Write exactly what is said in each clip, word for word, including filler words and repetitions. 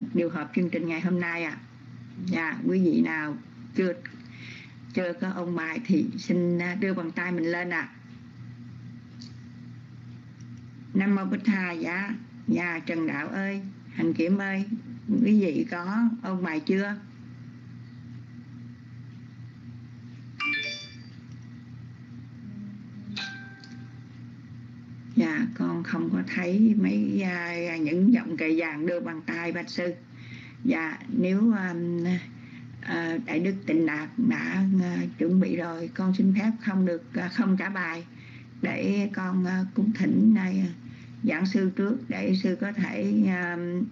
điều hợp chương trình ngày hôm nay ạ. À. Dạ, quý vị nào chưa chưa có ôn bài thì xin đưa bàn tay mình lên ạ. À. Nam mô Bích Tha. Dạ, dạ Trần Đạo ơi, Hành Kiểm ơi, quý vị có ôn bài chưa? Dạ, con không có thấy mấy uh, những giọng cày vàng đưa bàn tay bạch sư. Dạ, nếu um, uh, Đại Đức Tịnh Đạt đã uh, chuẩn bị rồi, con xin phép không được uh, không trả bài để con uh, cúng thỉnh uh, giảng sư trước để sư có thể uh,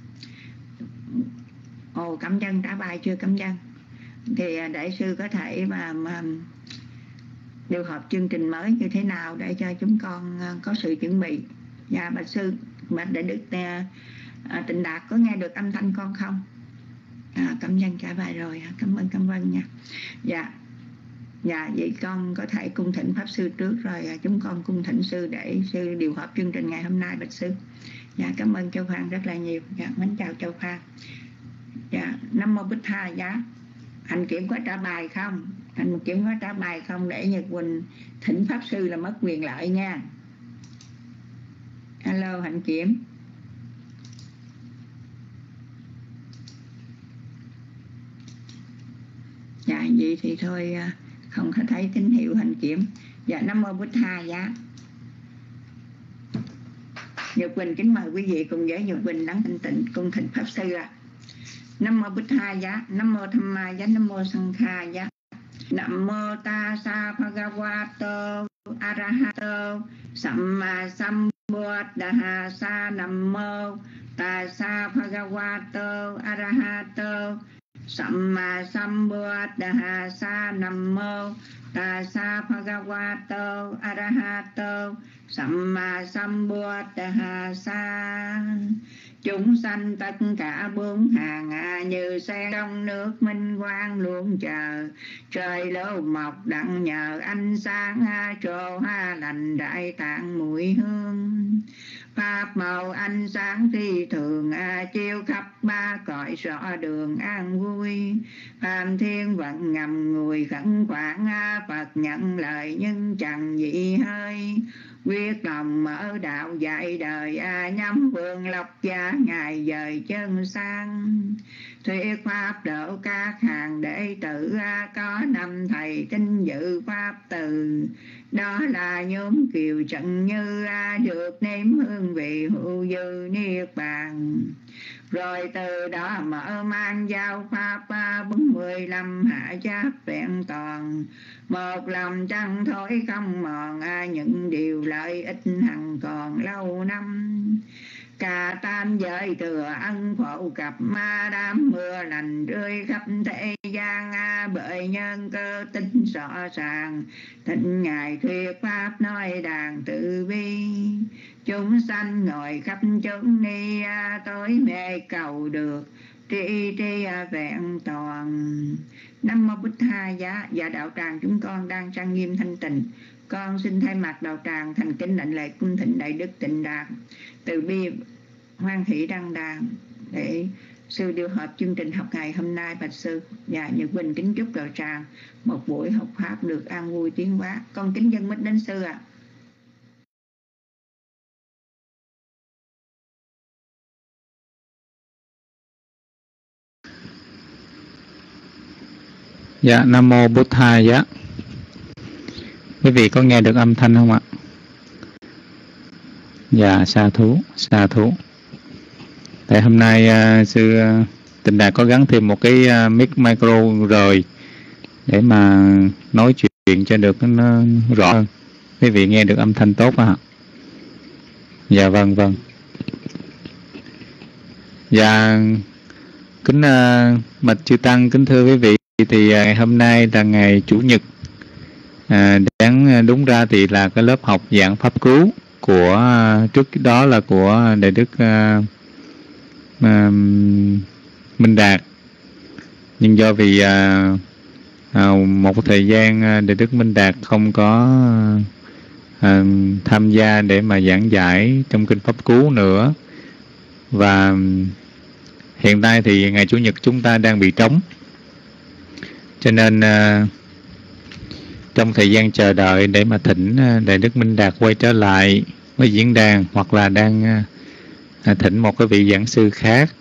ồ cảm dân trả bài chưa cảm dân thì uh, để sư có thể mà, mà điều hợp chương trình mới như thế nào để cho chúng con uh, có sự chuẩn bị. Dạ bạch sư, bạch Đại Đức uh, uh, Tịnh Đạt có nghe được âm thanh con không? À, cảm ơn trả bài rồi, cảm ơn cảm ơn nha. Dạ, dạ vậy con có thể cung thỉnh pháp sư trước rồi chúng con cung thỉnh sư để sư điều hợp chương trình ngày hôm nay bạch sư. Dạ cảm ơn Châu Phan rất là nhiều. Dạ mến chào Châu Phan. Dạ Nam mô Bích Tha. Dạ Hành Kiểm có trả bài không? Hành Kiểm có trả bài không để Nhật Quỳnh thỉnh pháp sư là mất quyền lợi nha. Alo Hành Kiểm. Dạ vậy thì thôi không có thấy tín hiệu Hành Kiểm. Dạ Nam mô Bích Tha. Dạ Nhật Quỳnh kính mời quý vị cùng với Nhật Quỳnh đấng thanh tịnh cung thỉnh pháp sư ạ. À. Nam mô Bích Tha. Dạ Nam mô Tham Ma. Dạ Nam mô Sang Kha. Dạ Nam mô Ta Sa Bhagavato Arahato Samma Sambuddhassa. Sa Nam mô Ta Sa Bhagavato Arahato Samma Sambuddhassa. Nam mô Ta Sa Bhagavato Arahato Samma Sambuddhassa. Chúng sanh tất cả bốn hàng à, như sen trong nước minh quang luôn chờ trời lô mọc đặng nhờ ánh sáng à, trồ ha lành đại tạng mùi hương. Pháp màu ánh sáng thi thường à, chiếu khắp ba cõi rõ đường an vui. Phạm thiên vận ngầm ngùi khẩn khoản à, Phật nhận lời nhưng chẳng dị hơi. Quyết lòng mở đạo dạy đời à, nhắm vương lộc gia ngài dời chân sang. Thuyết pháp độ các hàng đệ tử à, có năm thầy tinh dự pháp từ. Đó là nhóm Kiều Trần Như à, được nếm hương vị hữu dư niết bàn. Rồi từ đó mở mang giao pháp bốn mươi lăm hạ giáp vẹn toàn. Một lòng chẳng thối không mòn à, những điều lợi ích hằng còn lâu năm. Cả tam giới thừa ân phổ cập ma đám mưa lành rơi khắp thế gian à, bởi nhân cơ tính rõ ràng. Thịnh ngài thuyết pháp nói đàn tự bi. Chúng sanh ngồi khắp chốn ni à, tối mê cầu được tri tri à, vẹn toàn. Nam mô Bích Tha. Dạ, dạ đạo tràng chúng con đang trang nghiêm thanh tịnh. Con xin thay mặt đạo tràng thành kính lệnh lệ cung thỉnh Đại Đức Tịnh Đạt từ bi hoan hỷ đăng đàn để sư điều hợp chương trình học ngày hôm nay bạch sư. Và Nhật Quỳnh kính chúc đạo tràng một buổi học pháp được an vui tiến hóa. Con kính dân mít đến sư ạ. À. Dạ Nam mô Bụt Tha. Dạ quý vị có nghe được âm thanh không ạ? Dạ sa thú sa thú. Tại hôm nay uh, sư uh, Tịnh Đạt có gắn thêm một cái uh, mic micro rồi để mà nói chuyện cho được nó rõ hơn. Quý vị nghe được âm thanh tốt ạ? Dạ vâng vâng. Dạ kính uh, bạch chư tăng, kính thưa quý vị, thì uh, ngày hôm nay là ngày Chủ nhật. À, đáng đúng ra thì là cái lớp học giảng pháp cứu của uh, trước đó là của Đại Đức uh, uh, Minh Đạt, nhưng do vì uh, uh, một thời gian uh, Đại Đức Minh Đạt không có uh, tham gia để mà giảng giải trong kinh pháp cứu nữa, và hiện tại thì ngày Chủ nhật chúng ta đang bị trống, cho nên uh, trong thời gian chờ đợi để mà thỉnh uh, Đại Đức Minh Đạt quay trở lại với diễn đàn, hoặc là đang uh, thỉnh một cái vị giảng sư khác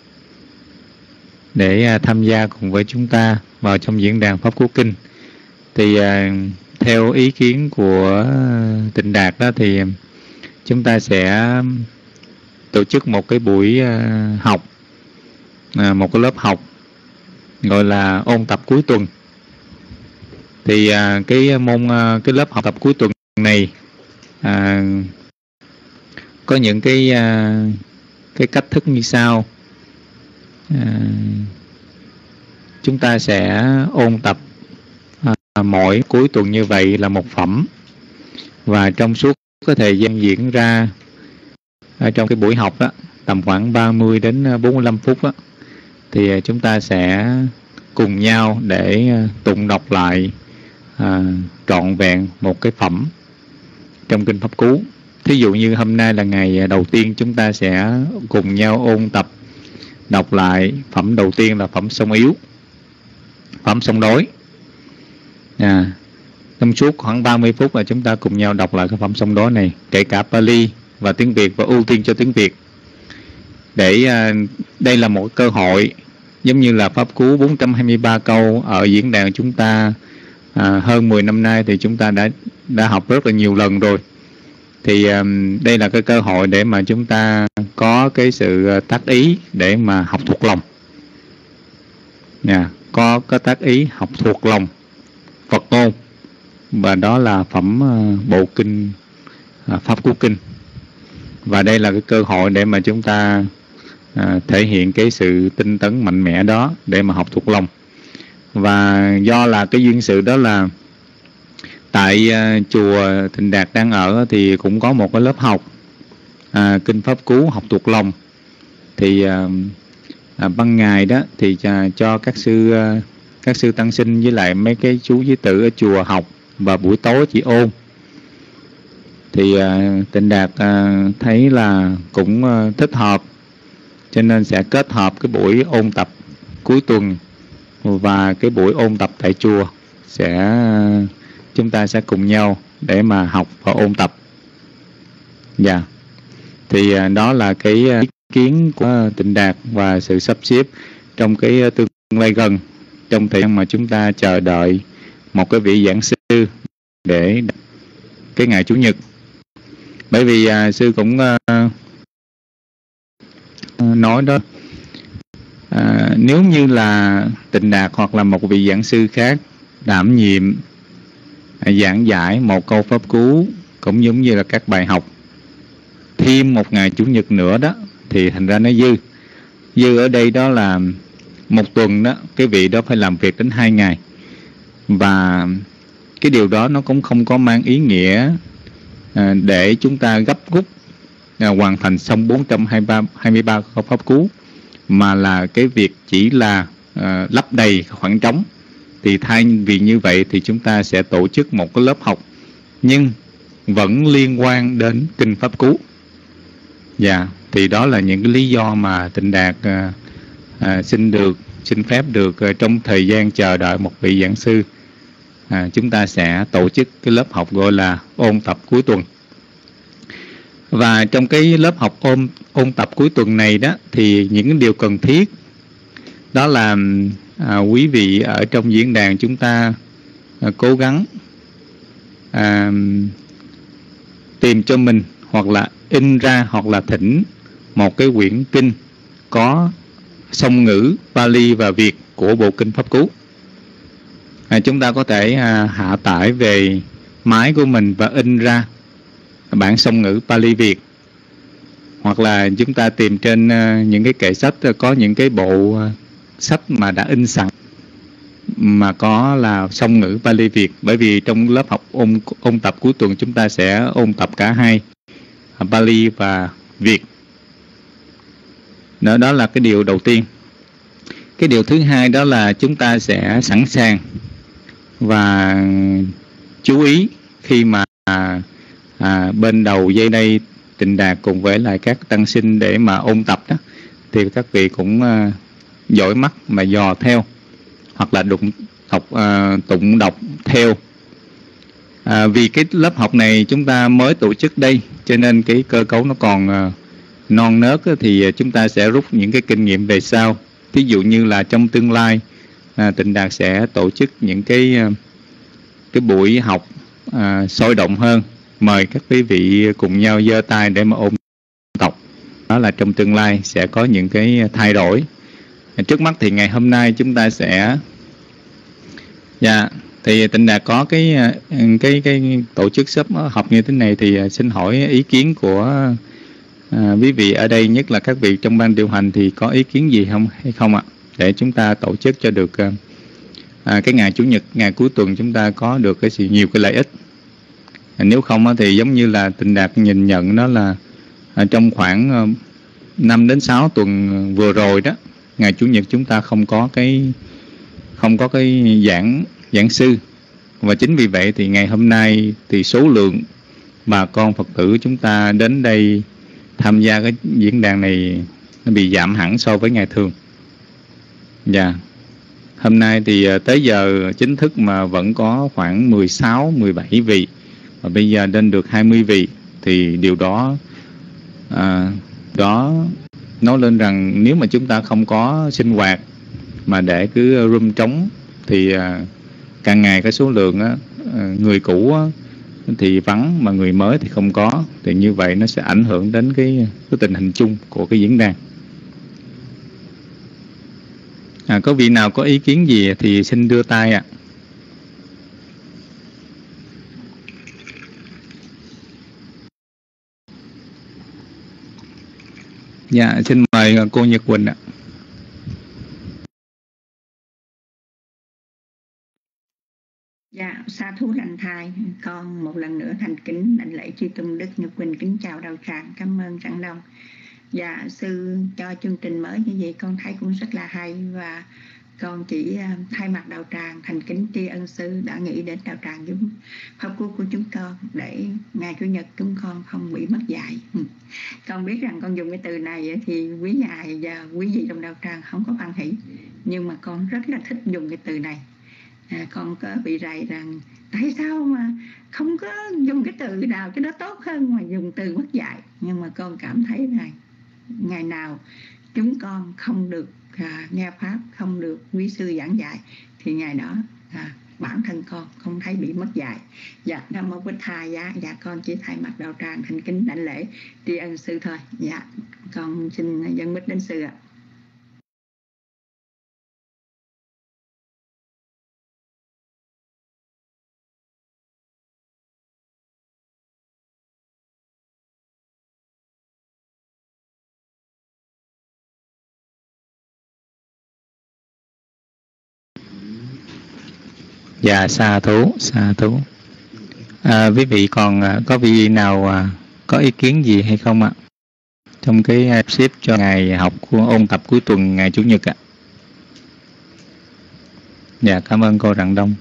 để uh, tham gia cùng với chúng ta vào trong diễn đàn Pháp Cú Kinh, thì uh, theo ý kiến của uh, Tịnh Đạt đó, thì chúng ta sẽ tổ chức một cái buổi uh, học, uh, một cái lớp học gọi là ôn tập cuối tuần. Thì à, cái môn à, cái lớp học tập cuối tuần này à, có những cái à, cái cách thức như sau. À, chúng ta sẽ ôn tập à, mỗi cuối tuần như vậy là một phẩm, và trong suốt cái thời gian diễn ra ở trong cái buổi học đó, tầm khoảng ba mươi đến bốn mươi lăm phút đó, thì chúng ta sẽ cùng nhau để tụng đọc lại à, trọn vẹn một cái phẩm trong Kinh Pháp Cú. Thí dụ như hôm nay là ngày đầu tiên, chúng ta sẽ cùng nhau ôn tập đọc lại phẩm đầu tiên là phẩm sông yếu, phẩm sông đối. À, trong suốt khoảng ba mươi phút là chúng ta cùng nhau đọc lại cái phẩm sông đối này, kể cả Pali và tiếng Việt, và ưu tiên cho tiếng Việt. Để à, đây là một cơ hội giống như là Pháp Cú bốn trăm hai mươi ba câu ở diễn đàn chúng ta à, hơn mười năm nay thì chúng ta đã đã học rất là nhiều lần rồi. Thì à, đây là cái cơ hội để mà chúng ta có cái sự tác ý để mà học thuộc lòng. Nha, có cái tác ý học thuộc lòng Phật ngôn, và đó là phẩm à, bộ kinh à, Pháp Cú Kinh. Và đây là cái cơ hội để mà chúng ta À, thể hiện cái sự tinh tấn mạnh mẽ đó để mà học thuộc lòng. Và do là cái duyên sự đó là tại à, chùa Tịnh Đạt đang ở thì cũng có một cái lớp học à, Kinh Pháp Cú học thuộc lòng. Thì à, à, ban ngày đó thì à, cho các sư à, các sư tăng sinh với lại mấy cái chú giới tử ở chùa học, và buổi tối chỉ ôn. Thì à, Tịnh Đạt à, thấy là cũng à, thích hợp, cho nên sẽ kết hợp cái buổi ôn tập cuối tuần và cái buổi ôn tập tại chùa, sẽ chúng ta sẽ cùng nhau để mà học và ôn tập. Dạ. Yeah. Thì đó là cái ý kiến của Tịnh Đạt và sự sắp xếp trong cái tương lai gần, trong thời gian mà chúng ta chờ đợi một cái vị giảng sư để cái ngày Chủ nhật. Bởi vì uh, sư cũng uh, nói đó, à, nếu như là Tịnh Đạt hoặc là một vị giảng sư khác đảm nhiệm à, giảng giải một câu Pháp Cú cũng giống như là các bài học thêm một ngày Chủ nhật nữa đó, thì thành ra nó dư. Dư ở đây đó là một tuần đó, cái vị đó phải làm việc đến hai ngày. Và cái điều đó nó cũng không có mang ý nghĩa à, để chúng ta gấp rút À, hoàn thành xong bốn trăm hai mươi ba câu Pháp Cú, mà là cái việc chỉ là à, lấp đầy khoảng trống. Thì thay vì như vậy thì chúng ta sẽ tổ chức một cái lớp học nhưng vẫn liên quan đến Kinh Pháp Cú. Dạ, thì đó là những cái lý do mà Tịnh Đạt à, à, xin được xin phép được à, trong thời gian chờ đợi một vị giảng sư, à, chúng ta sẽ tổ chức cái lớp học gọi là ôn tập cuối tuần. Và trong cái lớp học ôn, ôn tập cuối tuần này đó, thì những điều cần thiết đó là à, quý vị ở trong diễn đàn chúng ta à, cố gắng à, tìm cho mình, hoặc là in ra, hoặc là thỉnh một cái quyển kinh có song ngữ Pali và Việt của bộ kinh Pháp Cú. À, chúng ta có thể à, hạ tải về máy của mình và in ra bản song ngữ Pali Việt, hoặc là chúng ta tìm trên uh, những cái kệ sách, uh, có những cái bộ uh, sách mà đã in sẵn mà có là song ngữ Pali Việt. Bởi vì trong lớp học ôn, ôn tập cuối tuần chúng ta sẽ ôn tập cả hai, uh, Pali và Việt. Đó, đó là cái điều đầu tiên. Cái điều thứ hai đó là chúng ta sẽ sẵn sàng và chú ý khi mà à, bên đầu dây đây Tịnh Đạt cùng với lại các tăng sinh để mà ôn tập đó, thì các vị cũng uh, dõi mắt mà dò theo, hoặc là đụng đọc uh, tụng đọc theo. À, vì cái lớp học này chúng ta mới tổ chức đây, cho nên cái cơ cấu nó còn uh, non nớt, thì chúng ta sẽ rút những cái kinh nghiệm về sau. Ví dụ như là trong tương lai, à, Tịnh Đạt sẽ tổ chức những cái cái buổi học à, sôi động hơn, mời các quý vị cùng nhau giơ tay để mà ôn tập. Đó là trong tương lai sẽ có những cái thay đổi. Trước mắt thì ngày hôm nay chúng ta sẽ, dạ, thì Tịnh Đạt có cái cái cái tổ chức lớp học như thế này, thì xin hỏi ý kiến của à, quý vị ở đây, nhất là các vị trong ban điều hành, thì có ý kiến gì không hay không ạ? Để chúng ta tổ chức cho được à, cái ngày Chủ nhật, ngày cuối tuần chúng ta có được cái sự nhiều cái lợi ích. À, nếu không thì giống như là Tịnh Đạt nhìn nhận đó là à, trong khoảng năm đến sáu tuần vừa rồi đó, ngày Chủ nhật chúng ta không có cái không có cái giảng giảng sư, và chính vì vậy thì ngày hôm nay thì số lượng bà con Phật tử chúng ta đến đây tham gia cái diễn đàn này nó bị giảm hẳn so với ngày thường. Dạ. Hôm nay thì tới giờ chính thức mà vẫn có khoảng mười sáu, mười bảy vị, và bây giờ lên được hai mươi vị, thì điều đó à, đó nói lên rằng nếu mà chúng ta không có sinh hoạt mà để cứ room trống thì à, càng ngày cái số lượng á, người cũ á, thì vắng, mà người mới thì không có, thì như vậy nó sẽ ảnh hưởng đến cái, cái tình hình chung của cái diễn đàn. À, có vị nào có ý kiến gì thì xin đưa tay ạ. À. Dạ, xin mời cô Nhật Quỳnh ạ. Dạ, sa thú lành thai, con một lần nữa thành kính đảnh lễ chư tôn đức. Nhật Quỳnh kính chào đạo tràng, cảm ơn Tràng Đông. Dạ, sư cho chương trình mới như vậy con thấy cũng rất là hay, và con chỉ thay mặt đạo tràng thành kính tri ân sư đã nghĩ đến đạo tràng giúp pháp cứu của chúng con, để ngày Chủ nhật chúng con không bị mất dạy. Con biết rằng con dùng cái từ này thì quý ngài và quý vị trong đạo tràng không có hoan hỷ, nhưng mà con rất là thích dùng cái từ này. À, con có bị rầy rằng tại sao mà không có dùng cái từ nào cái đó tốt hơn mà dùng từ mất dạy. Nhưng mà con cảm thấy rằng ngày nào chúng con không được à, nghe pháp, không được quý sư giảng dạy, thì ngày đó à, bản thân con không thấy bị mất dạy. Dạ, Nam Mô Bích Tha. Dạ, dạ con chỉ thay mặt đạo tràng thành kính đảnh lễ tri ân sư thôi. Dạ, con xin dân mít đến sư ạ. Dạ, sa thú, sa thú. À, quý vị còn có vị nào à, có ý kiến gì hay không ạ? Trong cái xếp cho ngày học của ôn tập cuối tuần ngày Chủ nhật ạ. Dạ, cảm ơn cô Rạng Đông.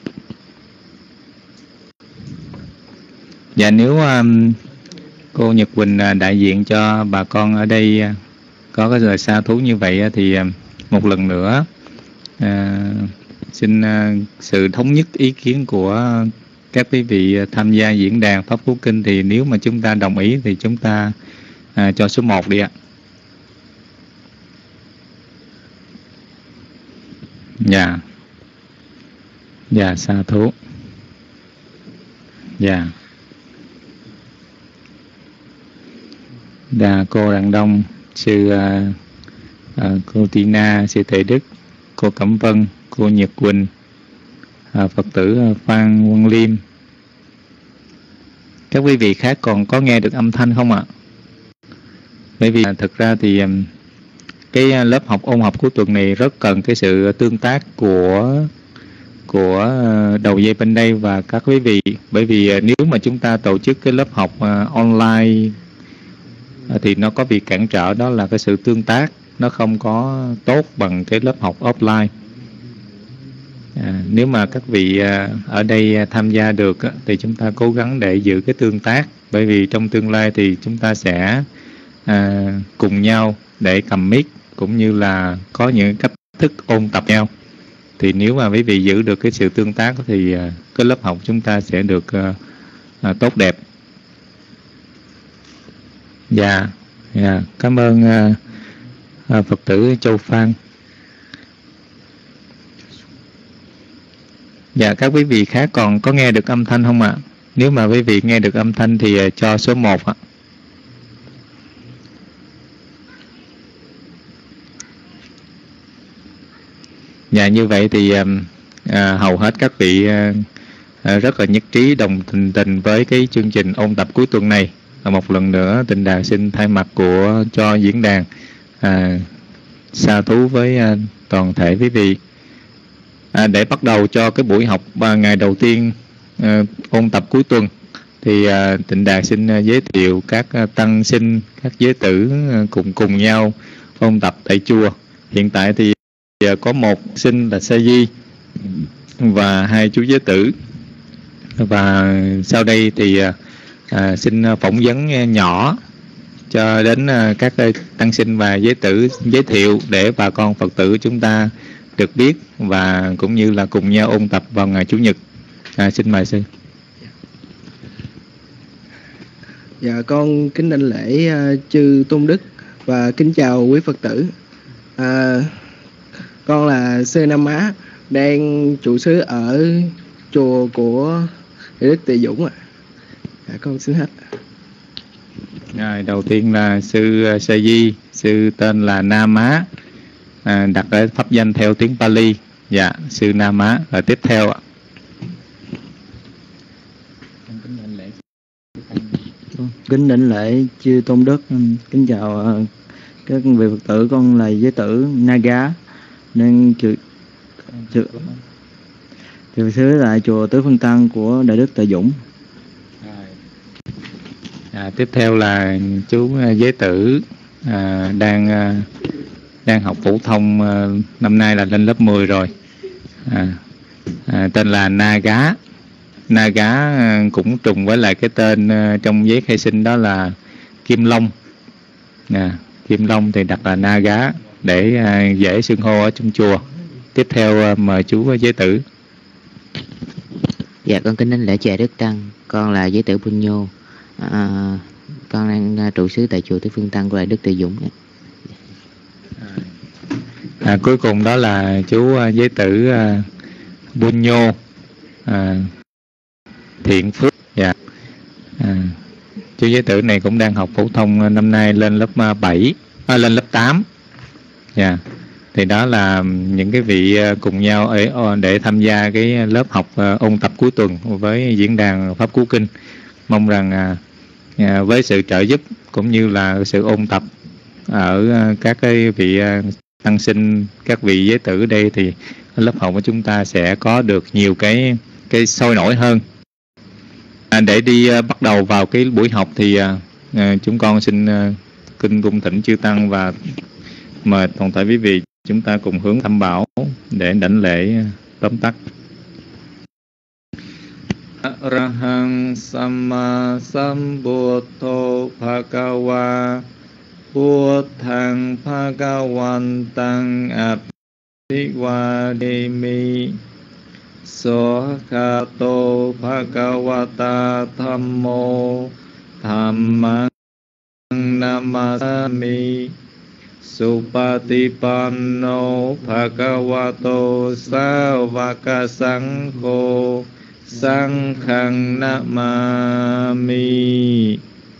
Dạ, nếu um, cô Nhật Quỳnh đại diện cho bà con ở đây có cái lời sa thú như vậy, thì một lần nữa à, xin uh, sự thống nhất ý kiến của các quý vị tham gia diễn đàn Pháp Cú Kinh, thì nếu mà chúng ta đồng ý thì chúng ta uh, cho số một đi ạ. Dạ. Dạ, sa thú. Dạ. Dạ, cô Đặng Đông, sư uh, uh, cô Tina, sư Tệ Đức, cô Cẩm Vân, cô Nhật Quỳnh, à, Phật tử Phan Quang Liêm. Các quý vị khác còn có nghe được âm thanh không ạ? Bởi vì thực ra thì cái lớp học ôn học cuối tuần này rất cần cái sự tương tác của của đầu dây bên đây và các quý vị. Bởi vì nếu mà chúng ta tổ chức cái lớp học online thì nó có việc cản trở, đó là cái sự tương tác nó không có tốt bằng cái lớp học offline. À, nếu mà các vị à, ở đây tham gia được á, thì chúng ta cố gắng để giữ cái tương tác, bởi vì trong tương lai thì chúng ta sẽ à, cùng nhau để cầm mic cũng như là có những cách thức ôn tập nhau. Thì nếu mà quý vị giữ được cái sự tương tác thì uh, cái lớp học chúng ta sẽ được uh, uh, tốt đẹp. Dạ, dạ, cảm ơn uh, uh, Phật tử Châu Phan. Dạ, các quý vị khác còn có nghe được âm thanh không ạ? Nếu mà quý vị nghe được âm thanh thì uh, cho số một ạ. Dạ, như vậy thì uh, uh, hầu hết các vị uh, uh, rất là nhất trí đồng tình tình với cái chương trình ôn tập cuối tuần này. Và một lần nữa Tịnh Đàn xin thay mặt của cho diễn đàn à, sa thú với à, toàn thể quý vị. À, để bắt đầu cho cái buổi học à, ngày đầu tiên à, ôn tập cuối tuần thì à, Tịnh Đàn xin à, giới thiệu các à, tăng sinh, các giới tử à, cùng cùng nhau ôn tập tại chùa. Hiện tại thì à, có một sinh là Sa Di và hai chú giới tử, và sau đây thì à, À, xin phỏng vấn nhỏ cho đến à, các tăng sinh và giới tử giới thiệu để bà con Phật tử chúng ta được biết và cũng như là cùng nhau ôn tập vào ngày Chủ nhật. À, xin mời sư. Dạ, con kính đảnh lễ uh, chư Tôn Đức và kính chào quý Phật tử. À, con là Sư Nam Á, đang trụ xứ ở chùa của Đại Đức Tỳ Dũng ạ. À. Dạ, con xin hết. Rồi, đầu tiên là sư Sa Di, sư tên là Nam Á, à, đặt ở pháp danh theo tiếng Pali. Dạ, sư Nam Á. Rồi tiếp theo ạ. Kính đảnh lễ chư Tôn Đức, kính chào các vị Phật tử. Con là giới tử Naga, nên chữ chữ chữ xứ tại chùa Tứ Phân Tăng của Đại Đức Tề Dũng. À, tiếp theo là chú giới tử à, đang à, đang học phổ thông, à, năm nay là lên lớp mười rồi, à, à, tên là Naga. Naga à, cũng trùng với lại cái tên à, trong giấy khai sinh đó là Kim Long. À, Kim Long thì đặt là Naga để à, dễ xưng hô ở trong chùa. Tiếp theo à, mời chú giới tử. Dạ, con kính đảnh lễ chư Đức Tăng. Con là giới tử Punyo. À, con đang trụ xứ tại chùa Tứ Phương Tăng của Đại Đức Tề Dũng. À, cuối cùng đó là chú uh, giới tử uh, Bunyo uh, Thiện Phước. Dạ. À, chú giới tử này cũng đang học phổ thông, uh, năm nay lên lớp uh, bảy, à, lên lớp tám. Dạ. Thì đó là những cái vị uh, cùng nhau ở để tham gia cái lớp học uh, ôn tập cuối tuần với diễn đàn Pháp Cú Kinh. Mong rằng à, à, với sự trợ giúp cũng như là sự ôn tập ở à, các cái vị à, tăng sinh, các vị giới tử ở đây thì lớp học của chúng ta sẽ có được nhiều cái cái sôi nổi hơn. À, để đi à, bắt đầu vào cái buổi học thì à, à, chúng con xin à, kinh cung thỉnh chư tăng và mời toàn thể quý vị chúng ta cùng hướng thăm bảo để đảnh lễ tóm tắt. Arahang Samma Sambuddho Bhagava Buddhang Bhagavantang Abhivademi Sohato Bhagavata Dhammo Dhammang Namasami Supatipanno Bhagavato Savaka Sangho Sanghang Namami.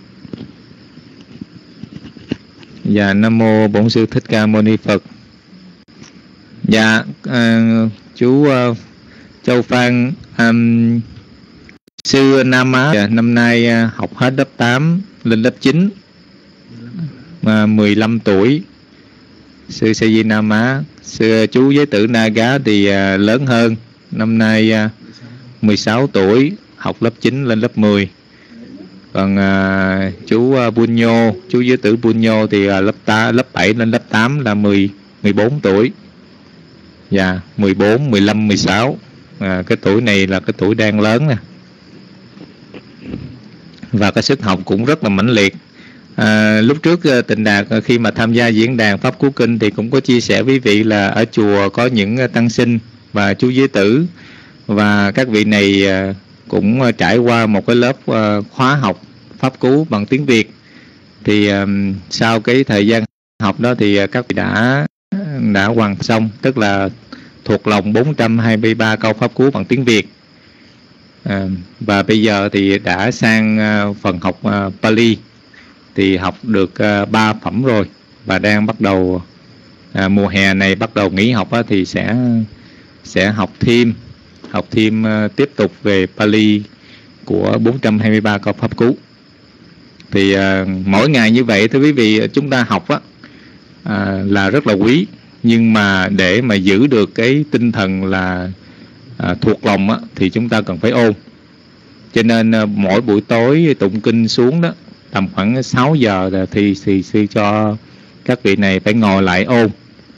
Dạ, Nam Mô Bổn Sư Thích Ca Mâu Ni Phật. Dạ, à, chú uh, Châu Phan, um, sư Nam Á, dạ, năm nay uh, học hết lớp tám, lên lớp chín, uh, mười lăm tuổi. Sư Sa Di Nam Á. Sư chú giới tử Naga thì uh, lớn hơn, năm nay uh, mười sáu tuổi, học lớp chín lên lớp mười. Còn à, chú uh, Bunyo, chú giới tử Bunyo thì uh, lớp ta, lớp bảy lên lớp tám là mười, mười bốn tuổi. Dạ, mười bốn, mười lăm, mười sáu. À, cái tuổi này là cái tuổi đang lớn nè. Và cái sức học cũng rất là mãnh liệt. À, lúc trước Tịnh Đạt khi mà tham gia diễn đàn Pháp Cú Kinh thì cũng có chia sẻ với vị là ở chùa có những tăng sinh và chú giới tử, và các vị này cũng trải qua một cái lớp khóa học Pháp Cú bằng tiếng Việt. Thì sau cái thời gian học đó thì các vị đã đã hoàn xong, tức là thuộc lòng bốn trăm hai mươi ba câu Pháp Cú bằng tiếng Việt. À, và bây giờ thì đã sang phần học Pali, thì học được ba uh, phẩm rồi, và đang bắt đầu uh, mùa hè này bắt đầu nghỉ học uh, thì sẽ sẽ học thêm học thêm uh, tiếp tục về Pali của bốn trăm hai mươi ba câu Pháp Cú. Thì uh, mỗi ngày như vậy thưa quý vị, chúng ta học uh, uh, là rất là quý, nhưng mà để mà giữ được cái tinh thần là uh, thuộc lòng uh, thì chúng ta cần phải ôn. Cho nên uh, mỗi buổi tối tụng kinh xuống đó tầm khoảng sáu giờ là thì thì sư cho các vị này phải ngồi lại ôn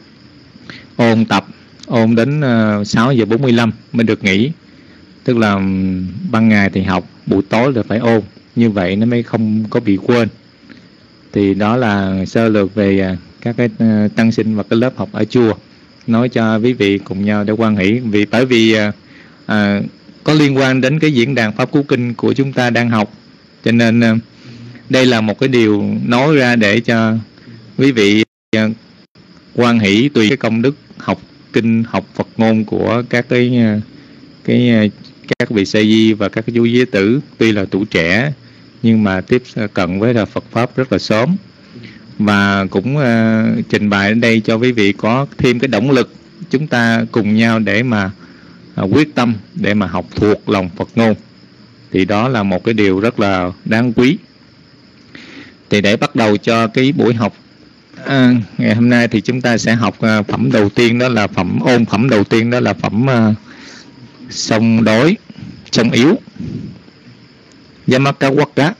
ôn tập ôn đến uh, sáu giờ bốn mươi lăm mới được nghỉ. Tức là um, ban ngày thì học, buổi tối là phải ôn, như vậy nó mới không có bị quên. Thì đó là sơ lược về uh, các cái uh, tăng sinh và cái lớp học ở chùa, nói cho quý vị cùng nhau để hoan hỷ. Vì bởi vì uh, uh, có liên quan đến cái diễn đàn Pháp Cú Kinh của chúng ta đang học, cho nên uh, đây là một cái điều nói ra để cho quý vị uh, hoan hỷ tùy cái công đức học kinh, học Phật ngôn của các cái uh, cái uh, các vị sa di và các cái chú giới tử, tuy là tuổi trẻ nhưng mà tiếp cận với là Phật pháp rất là sớm, và cũng uh, trình bày đến đây cho quý vị có thêm cái động lực chúng ta cùng nhau để mà uh, quyết tâm để mà học thuộc lòng Phật ngôn. Thì đó là một cái điều rất là đáng quý. Thì để bắt đầu cho cái buổi học à, ngày hôm nay thì chúng ta sẽ học uh, phẩm đầu tiên, đó là phẩm ôn phẩm đầu tiên, đó là phẩm uh, sông đối, sông yếu, Yamakawaka.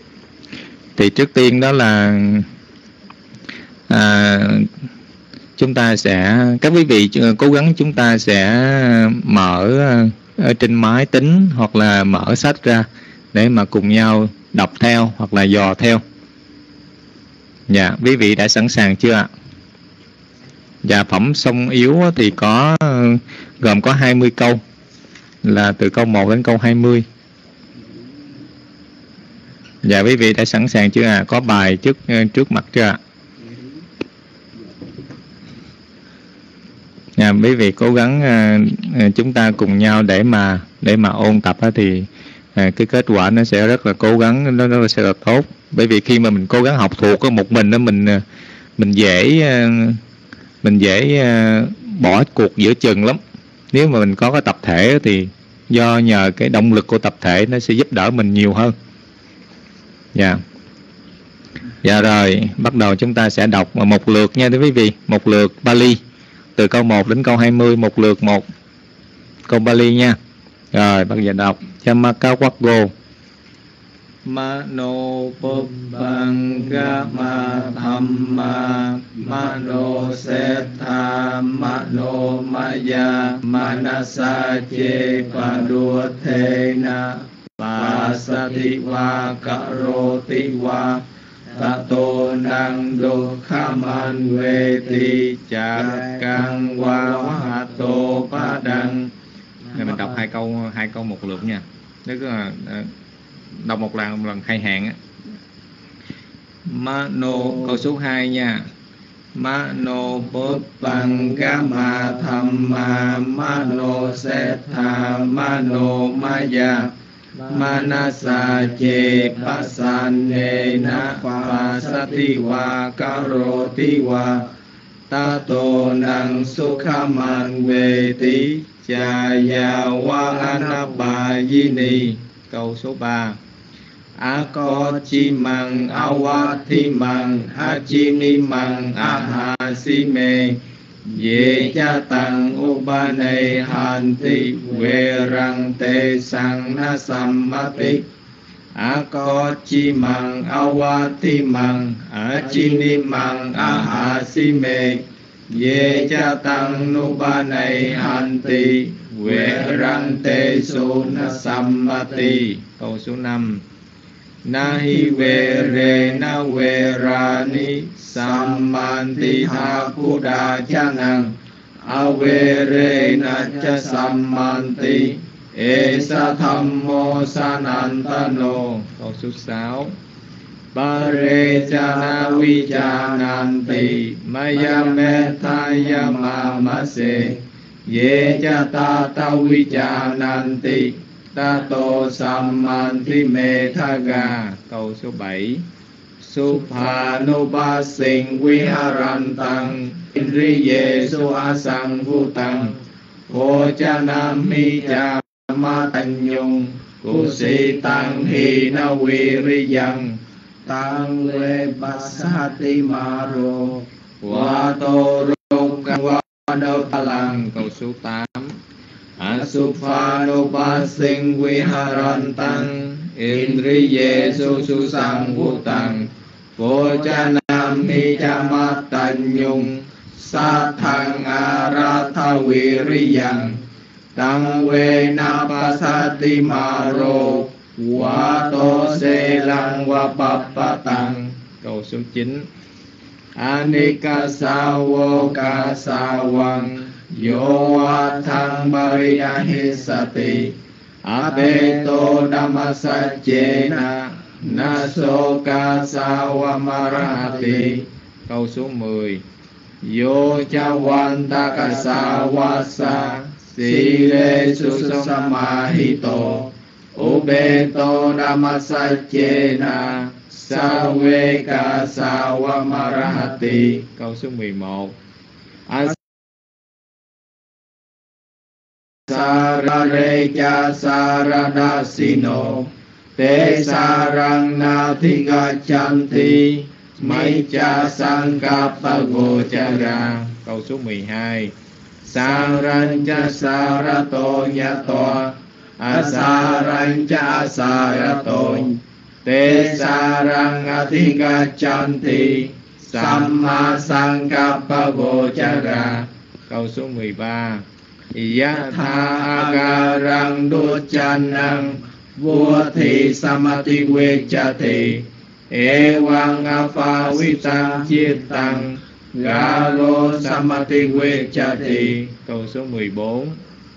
Thì trước tiên đó là à, chúng ta sẽ, các quý vị cố gắng chúng ta sẽ mở ở trên máy tính hoặc là mở sách ra để mà cùng nhau đọc theo hoặc là dò theo. Dạ, quý vị đã sẵn sàng chưa ạ? Dạ, phẩm sông yếu thì có gồm có hai mươi câu, là từ câu một đến câu hai mươi. Dạ, quý vị đã sẵn sàng chưa ạ? Có bài trước trước mặt chưa ạ? Dạ, quý vị cố gắng uh, chúng ta cùng nhau để mà để mà ôn tập uh, thì uh, cái kết quả nó sẽ rất là cố gắng, nó, nó sẽ là tốt. Bởi vì khi mà mình cố gắng học thuộc uh, một mình đó, mình uh, mình dễ uh, mình dễ uh, bỏ cuộc giữa chừng lắm. Nếu mà mình có cái tập thể thì do nhờ cái động lực của tập thể nó sẽ giúp đỡ mình nhiều hơn. Dạ. Dạ rồi, bắt đầu chúng ta sẽ đọc một lượt nha thưa quý vị, một lượt Pali từ câu một đến câu hai mươi, một lượt một câu Pali nha. Rồi, bắt đầu đọc. Yamakawaka. Mano Pubbanga Ma Thamma Mano Setha Mano Maya Manasa Che Paduthena Pasati Va Karoti Va Tato Nang Dukhaman Veti Chakang Va Hato Padang. Mình đọc hai câu hai câu một lượt nha. Tức là đọc một lần một lần hai hàng á. Mano, câu số hai nha. Mano Pubbanga Ma Thamma Mano Setha Mano Maya Manasa Che Pasanena Pasati Va Karoti Va Tato Nang Sukhaman Veti Chaya Va Anabayini. Câu số ba. A có chi măng a wa thi măng a chi ni măng a ha si mê ye cha tăng upa này hàn ti về răng tê sang na sammati. A có chi măng a wa thi măng a chi ni măng a ha si mê ye cha tăng upa này hàn ti về răng tê su na sammati. Câu số năm. nahi vere na verani sammanti tha buddha chanang avere na cha sammanti esa thammo sanantano. Câu số sáu. Pare chana vichananti maya methaya mamase ye cha ta ta vichananti tato sammanti methaga. Câu số bảy. Suphanupasing viharantang indriyesu asang bhutang vochanam mi cha ma tanyung kusitang hina viriyang tang le basati maro vato rokang vado talang. Câu số tám. Asuphanupasing viharantang indriyesu susang bhutang vochanam mi cha ma tanyung sathang aratha viriyang tang ve na pasati maro vato se lang vapapatang. Câu số chín. Anika sawo ka sawang yo athang bariyahisati abeto dhammasachena nasoka sawamarahati. Câu số mười. Yo chawanta kasawasa sile susamahito ubeto dhammasachena saweka sawamarahati. Câu số mười một. Sararecha saradasino te sarang nathiga chanti maicha sankappa gochara. Câu số mười hai. Sarancha sarato nyato asarancha asarato te sarang athiga chanti samma sankappa gochara. Câu số mười ba. Yatha agarang duchanang vuthi samati vechati ewang apavitang chittang garo samati vechati. Câu số mười bốn.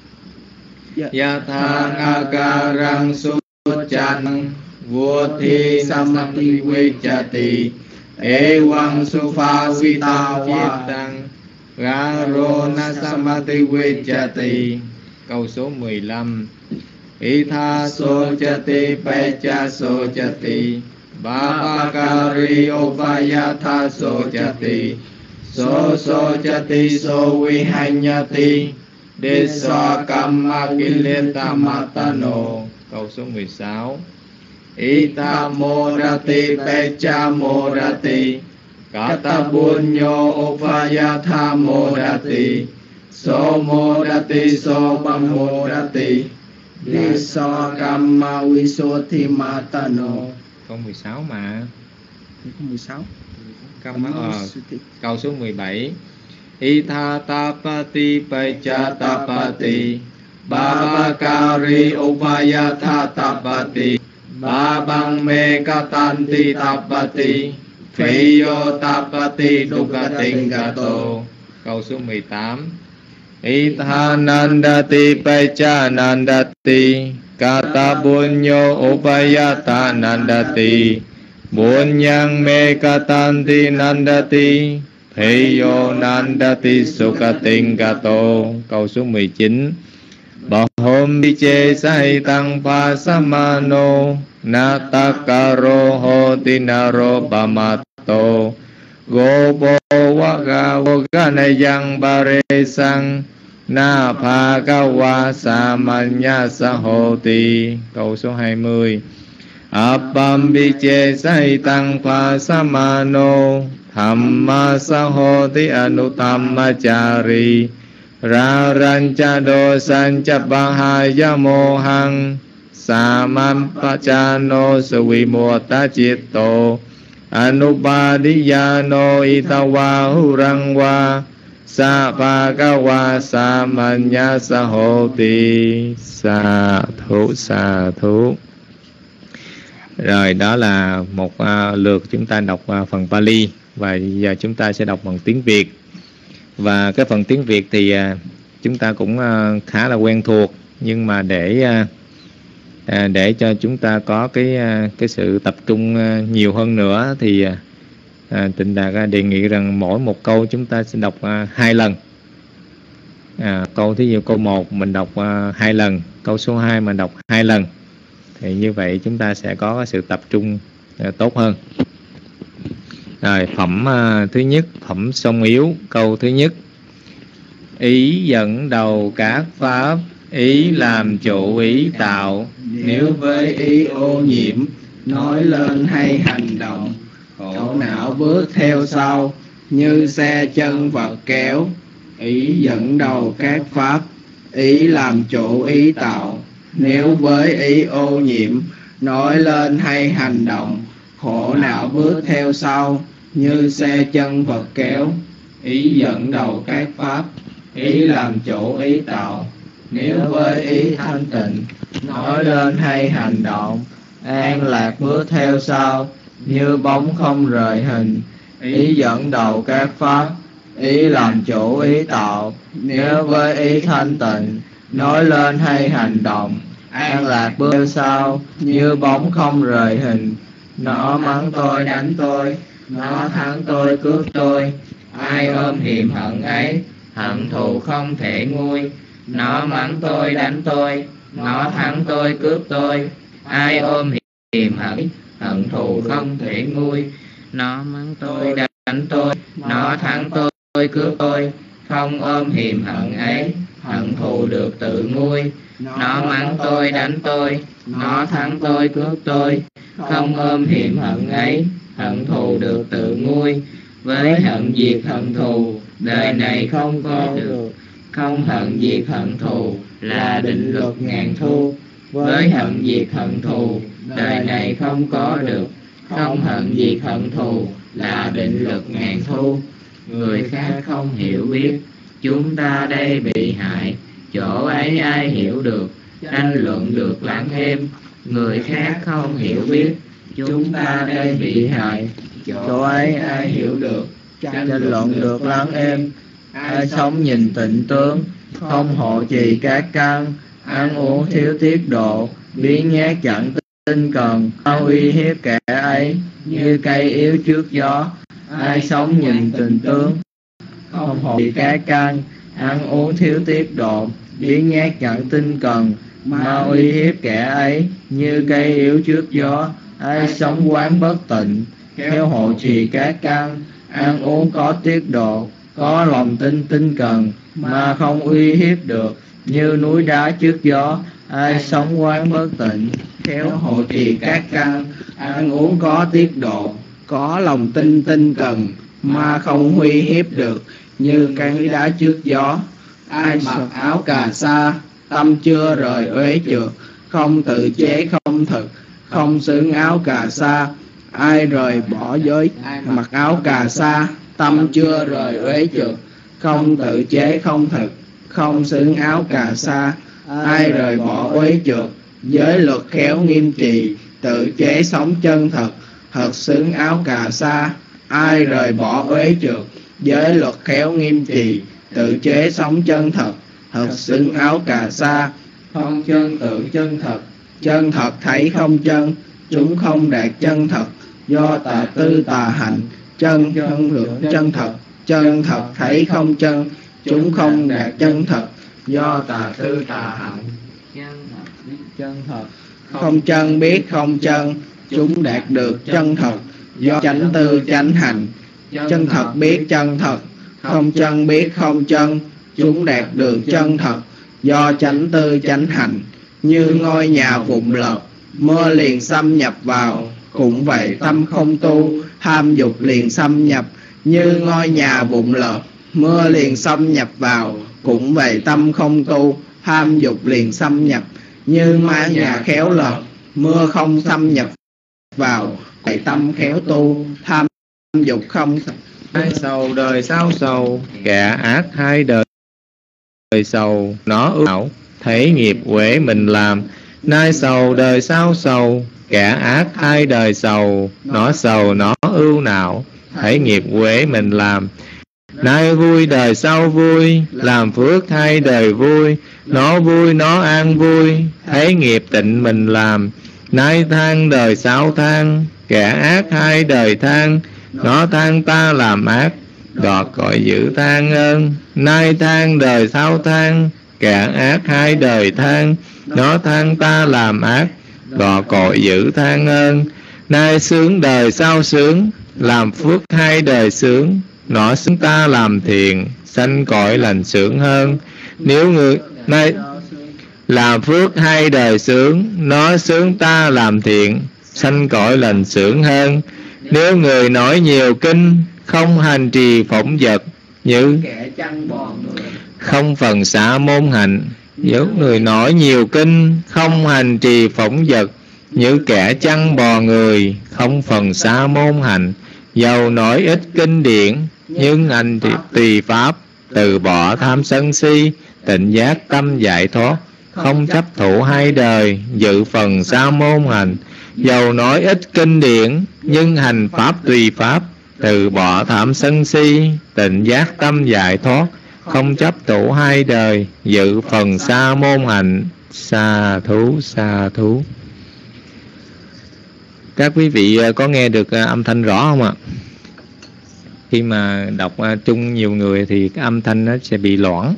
Yatha agarang suchanang vuthi samati vechati ewang supavitang chittang garo na samati vechati. Câu số mười lăm. Itha sochati pecha sochati babakari opayatha sochati so sochati so vihanyati deso kamma kileta matano. Câu số mười sáu. Ita morati pecha morati kata bunyo opayatha morati so morati so pamorati deso kamma visoti matano. Câu mười sáu mà. Câu mười sáu. Kamma ờ. Câu số mười bảy. Itha tapati pecha tapati babakari upayatha tapati babang me katanti tapati phiyo tapati dukating gato. Câu số mười tám. Itha nandati pecha nandati kata bunyo upayata nandati bunyang me katanti nandati phiyo nandati sukating gato. Câu số mười chín. Bahom biche sai tăng pa samano natakaro hoti naro bamato gopo waga waganayang baresang na phagawa samanya sahoti. Câu số hai mươi. Appam biche sai tăng pa samano thamma sahoti anutamachari ra rancha dosancha bahaya mohang samampachano suvimota chitto anubadiyano itawa hurangwa sa bhagawa samanya sahoti. Sa thú sa thú. Rồi đó là một uh, lượt chúng ta đọc uh, phần Pali, và giờ chúng ta sẽ đọc bằng tiếng Việt. Và cái phần tiếng Việt thì uh, chúng ta cũng uh, khá là quen thuộc, nhưng mà để uh, uh, để cho chúng ta có cái uh, cái sự tập trung uh, nhiều hơn nữa thì uh, uh, Tịnh Đạt uh, đề nghị rằng mỗi một câu chúng ta sẽ đọc uh, hai lần. À, câu thí dụ câu một mình đọc uh, hai lần, câu số hai mình đọc hai lần, thì như vậy chúng ta sẽ có sự tập trung uh, tốt hơn. Rồi phẩm uh, thứ nhất, phẩm song yếu, câu thứ nhất: ý dẫn đầu các pháp, ý làm chủ ý tạo. Nếu với ý ô nhiễm, nói lên hay hành động, khổ não bước theo sau, như xe chân vật kéo. Ý dẫn đầu các pháp, ý làm chủ ý tạo. Nếu với ý ô nhiễm, nói lên hay hành động, khổ não bước theo sau, như xe chân vật kéo. Ý dẫn đầu các pháp, ý làm chủ ý tạo. Nếu với ý thanh tịnh, nói lên hay hành động, an lạc bước theo sau, như bóng không rời hình. Ý dẫn đầu các pháp, ý làm chủ ý tạo. Nếu với ý thanh tịnh, nói lên hay hành động, an lạc bước theo sau, như bóng không rời hình. Nó mắng tôi đánh tôi, nó thắng tôi cướp tôi, ai ôm hiềm hận ấy, hận thù không thể nguôi. Nó mắng tôi đánh tôi, nó thắng tôi cướp tôi, ai ôm hiềm hận, hận thù không thể nguôi. Nó mắng tôi đánh tôi, nó thắng tôi cướp tôi, không ôm hiềm hận ấy, hận thù được tự nguôi. Nó mắng tôi đánh tôi, nó thắng tôi cướp tôi, không ôm hiềm hận ấy, hận thù được tự nguôi. Với hận diệt hận thù, đời này không có được. Không hận diệt hận thù là định luật ngàn thu. Với hận diệt hận thù, đời này không có được. Không hận diệt hận thù là định luật ngàn thu. Người khác không hiểu biết, chúng ta đây bị hại. Chỗ ấy ai hiểu được, tranh luận được lắng êm. Người khác không hiểu biết, chúng ta đây bị hại. Chỗ ấy ai hiểu được, tranh luận được lắng êm. Ai sống nhìn tịnh tướng, không hộ trì các căn, ăn uống thiếu tiết độ, biến nhát chẳng tinh cần, uy hiếp kẻ ấy như cây yếu trước gió. Ai sống nhìn tịnh tướng, không hộ trì các căn, ăn uống thiếu tiết độ, biến nhát chẳng tinh cần, mà uy hiếp kẻ ấy như cây yếu trước gió. Ai sống quán bất tịnh, khéo hộ trì các căn, ăn uống có tiết độ, có lòng tin tinh cần, mà không uy hiếp được, như núi đá trước gió. Ai sống quán bất tịnh, khéo hộ trì các căn, ăn uống có tiết độ, có lòng tin tinh cần, mà không uy hiếp được, như cây đá trước gió. Ai mặc áo cà sa, tâm chưa rời uế trượt, không tự chế không thực, không xứng áo cà sa. Ai rời bỏ giới mặc áo cà sa, tâm chưa rời uế trượt, không tự chế không thực, không xứng áo cà sa. Ai rời bỏ uế trượt, giới luật khéo nghiêm trì, tự chế sống chân thật, thật xứng áo cà sa. Ai rời bỏ uế trượt, giới luật khéo nghiêm trì, tự chế sống chân thật, thật xứng áo cà sa. Không chân tự chân thật, chân thật thấy không chân, chúng không đạt chân thật, do tà tư tà hành. Chân chân được chân thật, chân thật thấy không chân, chúng không đạt chân thật, do tà tư tà hành. Chân thật không chân biết không chân, chúng đạt được chân thật, do chánh tư chánh hành. Chân thật biết chân thật, không chân biết không chân, chúng đạt được chân thật, do chánh tư chánh hành. Như ngôi nhà vụn lợp, mưa liền xâm nhập vào, cũng vậy tâm không tu, tham dục liền xâm nhập. Như ngôi nhà vụn lợp, mưa liền xâm nhập vào, cũng vậy tâm không tu, tham dục liền xâm nhập. Như mái nhà khéo lợp, mưa không xâm nhập vào, vậy tâm khéo tu, tham dục không. Hai sầu đời sao sầu, kẻ ác hai đời đời sầu, nó ước ảo thấy nghiệp uể mình làm. Nay sầu đời sao sầu, kẻ ác hai đời sầu, nó sầu nó ưu não, thấy nghiệp quế mình làm. Nay vui đời sau vui, làm phước hai đời vui, nó vui nó an vui, thấy nghiệp tịnh mình làm. Nay than đời sau than, kẻ ác hai đời than, nó than ta làm ác, đọt cõi dữ than ơn. Nay than đời sau than, kẻ ác hai đời than, nó than ta làm ác, đọt cõi dữ than ơn. Nay sướng đời sau sướng, làm phước hai đời sướng, nó xứng ta làm thiện, sanh cõi lành sướng hơn. Nếu người nay làm phước hai đời sướng, nó sướng ta làm thiện, sanh cõi lành sướng hơn. Nếu người nói nhiều kinh, không hành trì phóng dật, như không phần xả môn hạnh. Nếu người nói nhiều kinh, không hành trì phóng dật, như kẻ chăn bò người, không phần xả môn hạnh. Dầu nói ít kinh điển, nhưng hành tùy pháp, từ bỏ tham sân si, tịnh giác tâm giải thoát, không chấp thủ hai đời, dự phần sa môn hành. Dầu nói ít kinh điển, nhưng hành pháp tùy pháp, từ bỏ tham sân si, tịnh giác tâm giải thoát, không chấp thủ hai đời, dự phần sa môn hành. Sa thú, sa thú. Các quý vị có nghe được âm thanh rõ không ạ? Khi mà đọc chung nhiều người thì cái âm thanh nó sẽ bị loãng.